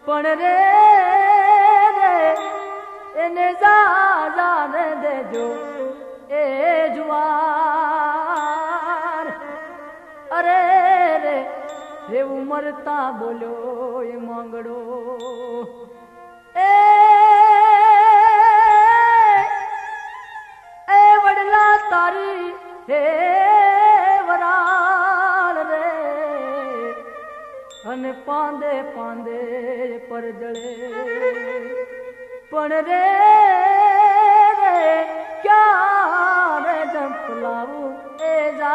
पण रे એને જાને દેજો એ જુવાર અરે રે હે ઉમરતા બોલ્યો એ માંગડો એ વડલા તારી હે વરાળ રે અને પાંદે પાંદે પર જળે પણ રે ક્યારે જંપલાવું એ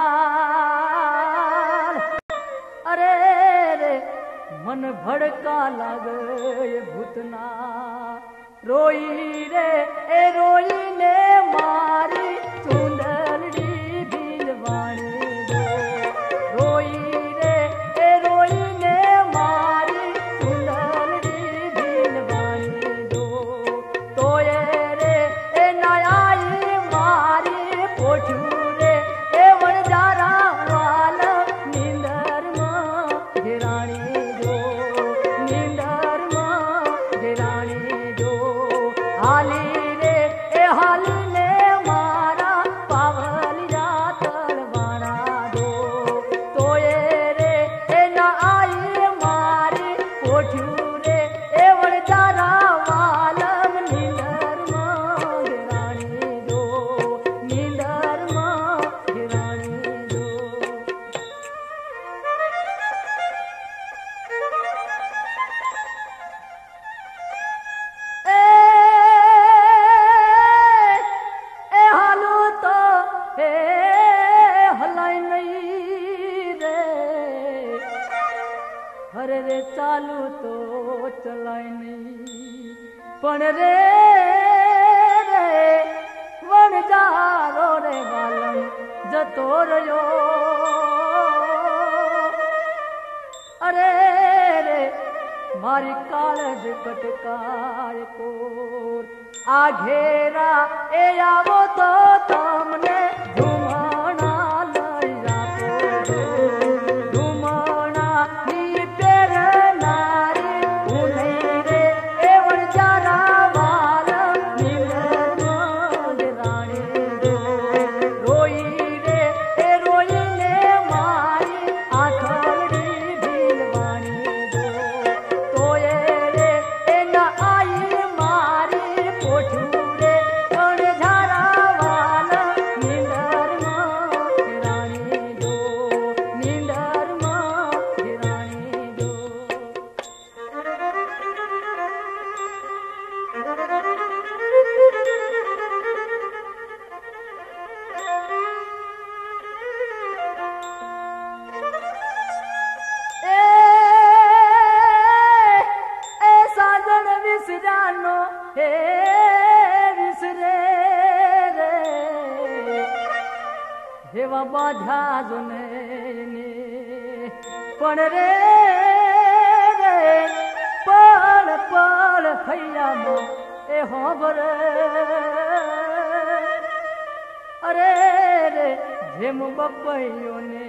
જાળ અરે રે મન ભડકા લાગે ભૂતના રોઈ રે એ રોઈને મારી ચૂંદડી ભીલવાણી દો રોઈ રે એ રોઈને મારી ચૂંદડી ભીલવાણી દો તોય રે એ નાયાઈ મારી પોઠ્યું રે એ વણજારા વાલ નીંદરમાં ઘેરાણી દો નીંદરમાં ઘેરાણી દો હાલી રે એ હાલીને મારા પાવલિયા તળવાણા દો તોય રે એ ના આઈ મારી પોઠ્યું રે એ વણજારા વાલમ નીંદરમાં ઘેરાણી દો નીંદરમાં ઘેરાણી દો એ હાલું તો હે હલાય નહીં રે હરે રે ચાલુ તો ચલાય નહીં પણ રે રે વણજારો રે વાલમ જતો રહ્યો અરે રે મારી કાળજ કટકાય કોર આ ઘેરા એ આવો તો તમને ધૂમણા લઈ આપો ધૂમણા ની પહેરનારી ઉનઈ રે એ વણજારા વાલમ નીંદરમાં રાણી દો રોઈ રે એ રોઈને મારી આંખડી ભીલવાણી દો તોય રે એ ના આઈ મારી પોઠું રે વણજારા વાલમ નીંદરમાં રાણી દો નીંદરમાં રાણી દો એ સાજણ વિસરાનો હે વિસરે રે એવા બાધા જોને પણ રે રે પળ પળ ફૈયામાં એ હોબરે અરે રે જેમ બપૈયોને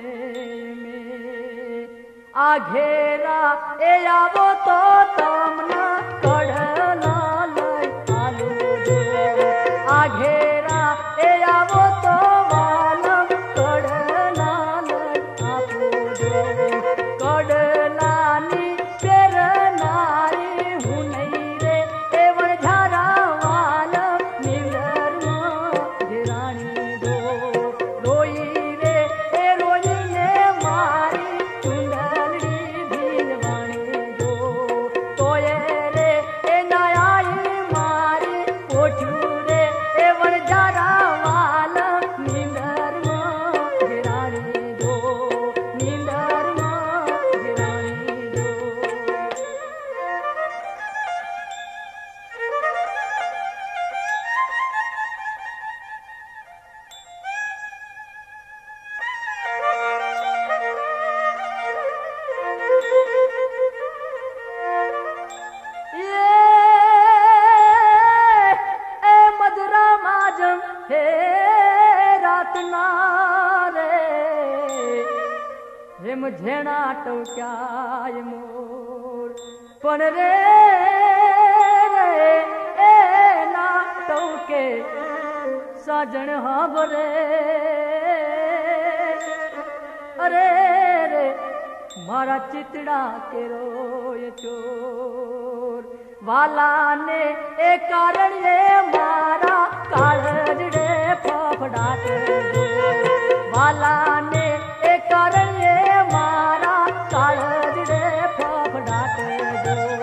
આ ઘેરા એ આવો તો તમને કડલા લઈ આલો દો આ ઘેરા એ આવો તો વાલમ કડલા લઈ આપો દો કડલાની પહેરનારી હું નહીં રે એ વણજારા વાલમ નીંદરમાં ઘેરાણી દો રોઈ રે એ રોઈને મારી ચૂંદડી ભીલવાણી દો તોય રે એ નાયાઈ મારી પોઠ્યું રે એ વણજારા વાલમ નીંદરમાં ઘેરાણી દો નીંદરમાં ઘેરાણી દો એ મધરા માજમ હે રાતના રે હેમ ઝેણા ટવક્યાય મોર पण रे ए ना टोके साजन हाँ बरे अरे रे मारा चितड़ा के रोए चोर वाला ने ए कारण ये मारा कालजड़े फफड़ाट वाला ने ए कारण ये मारा कालजड़े फफड़ाट